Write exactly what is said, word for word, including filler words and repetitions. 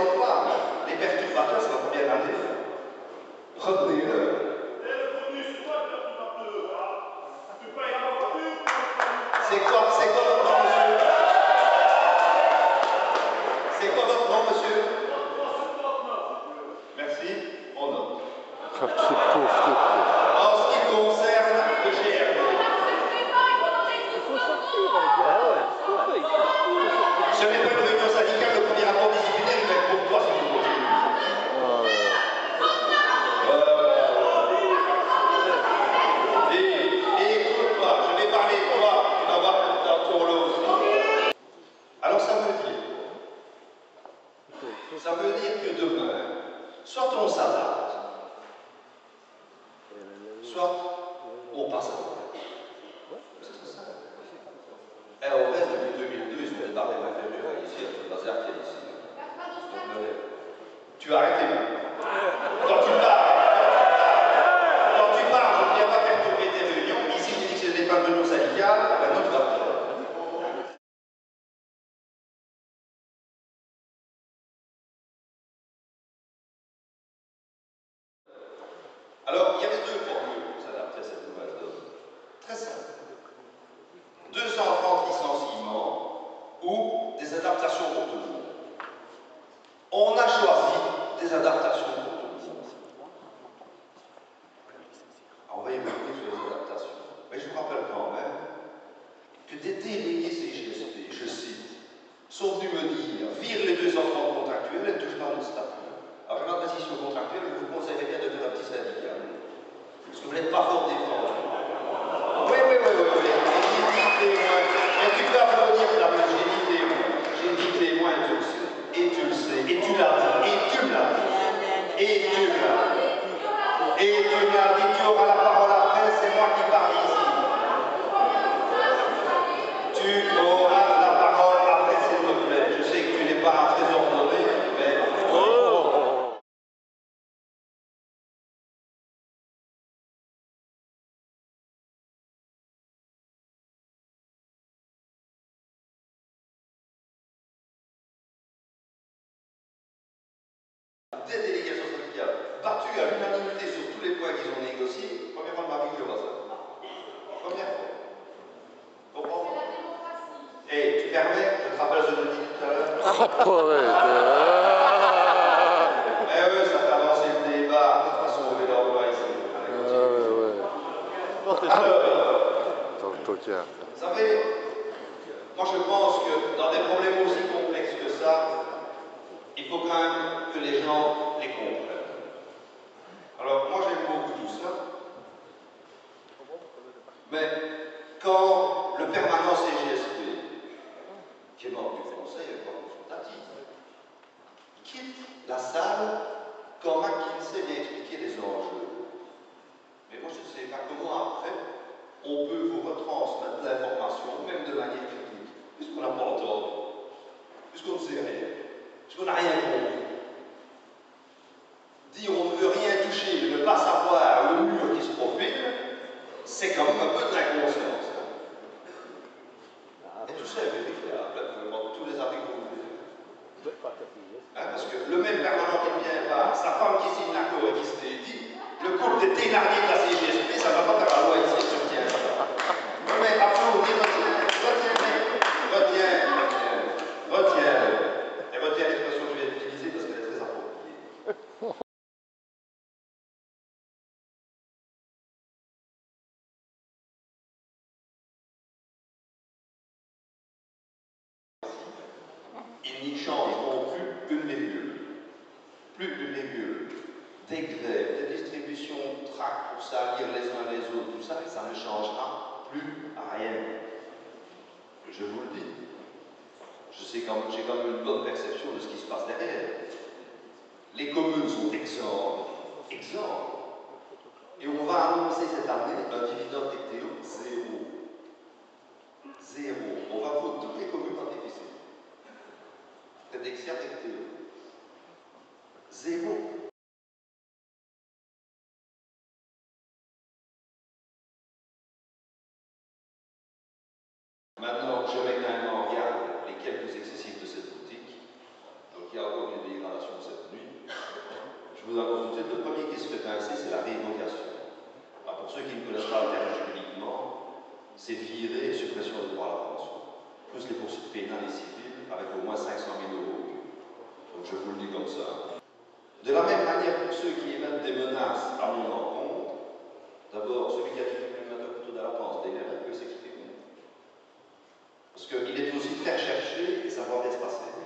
plaisante pas. Les perturbateurs, ça va pas bien aller. Retenez-le. C'est quoi, c'est quoi votre nom, monsieur? C'est quoi votre nom, monsieur? Merci, on note. En ce qui concerne le G R D, ce n'est pas une réunion syndicale, le premier rapport disciplinaire, il va être pour toi si tu continues. Euh... Et, et écoute-moi, je vais parler de toi, tu vas voir dans ton lot aussi. Alors ça veut dire, ça veut dire que demain, soit on s'adapte, soit on passe à l'autre. C'est ça. Et au reste, depuis deux mille deux, ils ont débarré l'intérieur ici, avec le bazar qui est ici. Donc, euh, tu as arrêté là. Quand tu pars, quand tu pars, je ne viens pas perturber tes réunions. Ici, je dis que ce n'est pas une réunion syndicale, maintenant tu vas faire. Alors, il y avait deux formules pour s'adapter à cette nouvelle donne. Très simple. deux cent trente licenciements ou des adaptations pour tout le monde. On a choisi des adaptations pour tout le monde. Alors, on va y revenir sur les adaptations. Mais je vous rappelle quand même que des délégués C G S P, je cite, sont venus me dire, vire les deux cent trente contractuels et touche pas notre statut. Alors, je vais ma précision contractuelle, je vous conseillerais bien de faire un petit syndicat. Parce que vous n'êtes pas fort défendu. Oui, oui, oui, oui, oui. J'ai dit témoin. Et tu peux applaudir la main, j'ai dit témoin. J'ai dit témoin, tu le sais. Et tu le sais. Et tu l'as dit. Et tu l'as dit. Et tu l'as dit. Et tu l'as dit. Tu auras la parole après, c'est moi qui parle ici. Tu auras la parole après, s'il te plaît. Je sais que tu n'es pas très ordonné, mais... Oh. Des délégations syndicales battues à l'unanimité sur tous les points qu'ils ont négociés, première fois de ma vie que je vois ça. Première fois. Comprends? Et tu permets, je te rappelle ce que je dis tout à l'heure. Mais eux, ça fait avancer le débat. De toute façon, on veut l'emploi ici. Alors, vous savez, moi je pense que dans des problèmes aussi complexes que ça, il faut quand même que les gens les comprennent. Alors, moi j'aime beaucoup tout ça, mais quand le permanent C G S P, qui est membre du conseil et membre consultatif, quitte la salle quand McKinsey vient expliquer les enjeux. Mais moi je ne sais pas comment après on peut vous retransmettre l'information, même de manière critique, puisqu'on n'a pas entendu, puisqu'on ne sait rien, puisqu'on n'a rien compris. Dire on ne veut rien toucher, de ne pas savoir le mur qui se profile, c'est quand même un peu de l'inconscience. Et tout ça est vérifiable, tous les articles que vous voulez. Hein, parce que le même permanent qui vient par sa femme qui signe l'accord et qui se dit, le couple des Thénardier de la C G S P, ça ne va pas faire la loi ici, je tiens. Non mais applaudis, retiens, retiens, retiens, retiens, retiens, et retiens l'expression que je viens d'utiliser parce qu'elle est très appropriée. Ils n'y changeront plus une virgule. Plus d'une virgule. Des grèves, des distributions de tracts pour salir les uns les autres, tout ça, ça ne changera plus rien. Je vous le dis. Je sais quand j'ai quand même une bonne perception de ce qui se passe derrière. Les communes sont exemptes, exemptes. Et on va annoncer cette année un dividende Ectéo zéro. Zéro. On va foutre toutes les communes en déficit. C'est Dexia Ectéo. Zéro. Maintenant, je mets quand même en garde les quelques excessifs de cette boutique. Donc, qu'il y a encore une dégradation cette nuit, je vous annonce tout de suite, le premier qui se fait pincer, c'est la révocation. Alors pour ceux qui ne connaissent pas le terme juridiquement, c'est virée et suppression du droit à la pension, plus les poursuites pénales et civiles, avec au moins cinq cent mille euros. Donc je vous le dis comme ça. De la même manière, pour ceux qui émettent des menaces à mon encontre, d'abord, celui qui a dit qu'il met un couteau dans la panse, il peut s'exprimer. Parce qu'il est aussi très cherché et savoir laisser passer.